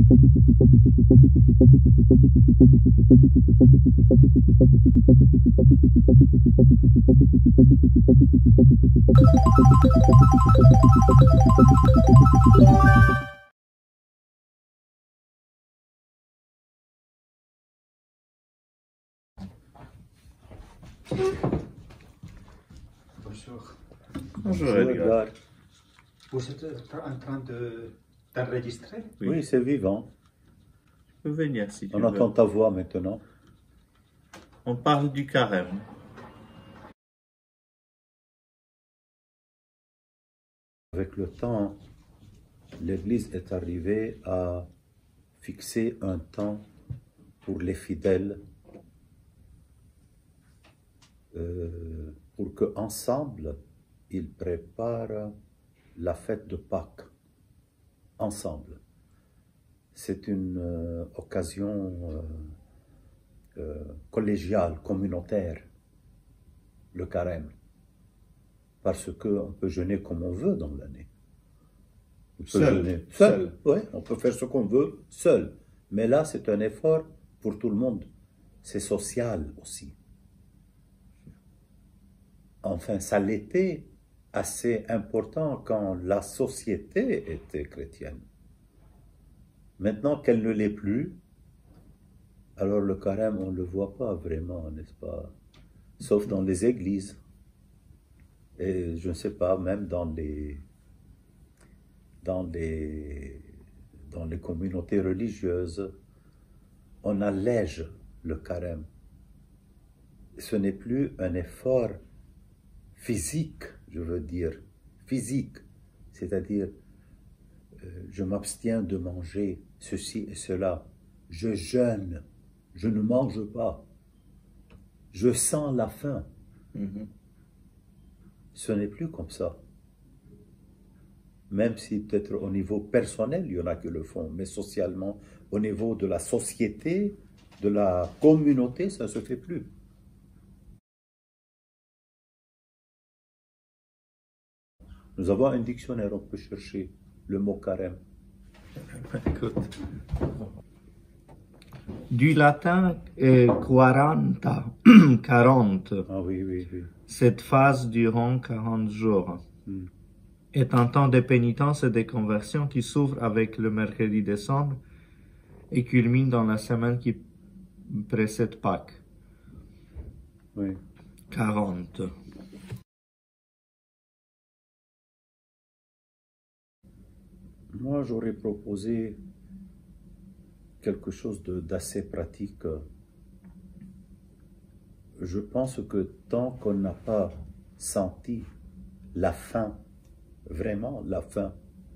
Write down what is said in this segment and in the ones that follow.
Bonjour. Bonjour Edgar. Vous êtes en train d'enregistrer? Oui, c'est vivant. Tu peux venir si tu On veux. entend ta voix maintenant. On parle du carême. Avec le temps, l'Église est arrivée à fixer un temps pour les fidèles pour qu'ensemble, ils préparent la fête de Pâques. Ensemble. C'est une occasion collégiale, communautaire, le carême. Parce qu'on peut jeûner comme on veut dans l'année. On peut jeûner seul. Oui, on peut faire ce qu'on veut seul. Mais là, c'est un effort pour tout le monde. C'est social aussi. Enfin, ça l'était assez important quand la société était chrétienne. Maintenant qu'elle ne l'est plus, alors le carême, on ne le voit pas vraiment, n'est-ce pas? Sauf dans les églises. Et je ne sais pas, même dans les communautés religieuses, on allège le carême. Ce n'est plus un effort physique, je veux dire, physique, c'est-à-dire je m'abstiens de manger ceci et cela, je jeûne, je ne mange pas, je sens la faim. Ce n'est plus comme ça. Même si peut-être au niveau personnel, il y en a qui le font, mais socialement, au niveau de la société, de la communauté, ça ne se fait plus. Nous avons un dictionnaire, on peut chercher le mot carême. Écoute. Du latin quaranta, 40. Ah oui, oui, oui. Cette phase durant 40 jours est un temps de pénitence et de conversion qui s'ouvre avec le mercredi des Cendres et culmine dans la semaine qui précède Pâques. Oui. 40. Moi, j'aurais proposé quelque chose d'assez pratique. Je pense que tant qu'on n'a pas senti la faim, vraiment la faim,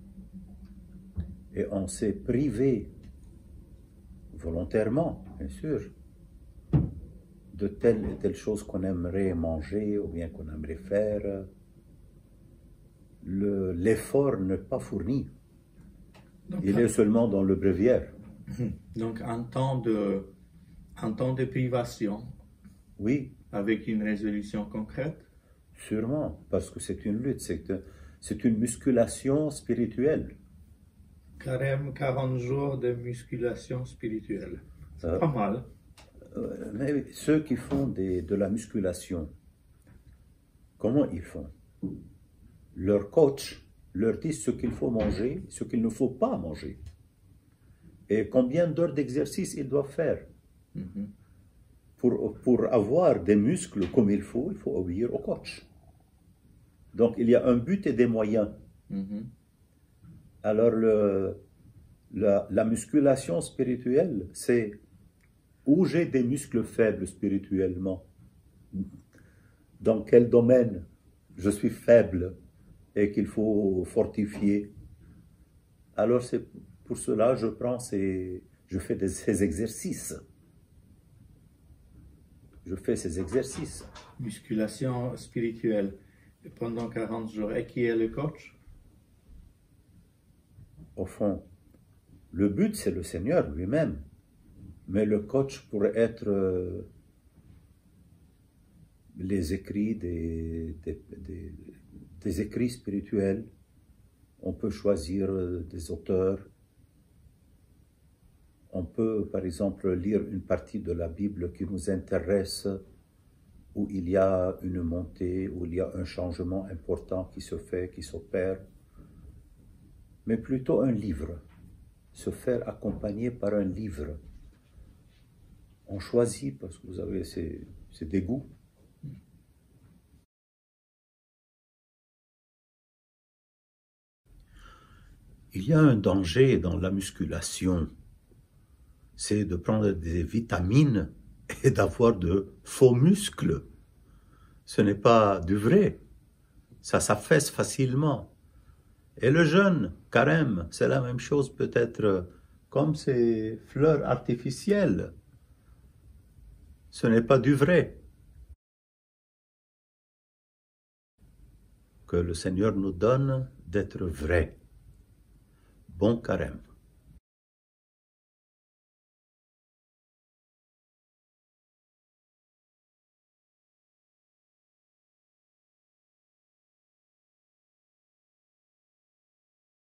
et on s'est privé volontairement, bien sûr, de telle et telle chose qu'on aimerait manger ou bien qu'on aimerait faire, l'effort n'est pas fourni. Donc, il est seulement dans le bréviaire. Donc un temps de privation. Oui. Avec une résolution concrète? Sûrement, parce que c'est une lutte, c'est une musculation spirituelle. Carême, 40 jours de musculation spirituelle. C'est pas mal. Mais ceux qui font de la musculation, comment ils font? Leur coach leur dit ce qu'il faut manger, ce qu'il ne faut pas manger. Et combien d'heures d'exercice ils doivent faire. Pour avoir des muscles comme il faut obéir au coach. Donc il y a un but et des moyens. Alors la musculation spirituelle, c'est où j'ai des muscles faibles spirituellement. Dans quel domaine je suis faible et qu'il faut fortifier. Alors c'est pour cela je fais ces exercices. Je fais ces exercices. Musculation spirituelle pendant 40 jours. Et qui est le coach? Au fond, le but c'est le Seigneur lui-même. Mais le coach pourrait être les écrits des écrits spirituels. On peut choisir des auteurs On peut, par exemple, lire une partie de la Bible qui nous intéresse, où il y a une montée, où il y a un changement important qui se fait, qui s'opère, mais plutôt un livre, se faire accompagner par un livre. On choisit, parce que vous avez ces dégoûts. Il y a un danger dans la musculation, c'est de prendre des vitamines et d'avoir de faux muscles. Ce n'est pas du vrai, ça s'affaisse facilement. Et le jeûne, carême, c'est la même chose peut-être comme ces fleurs artificielles. Ce n'est pas du vrai. Que le Seigneur nous donne d'être vrai. Bon carême.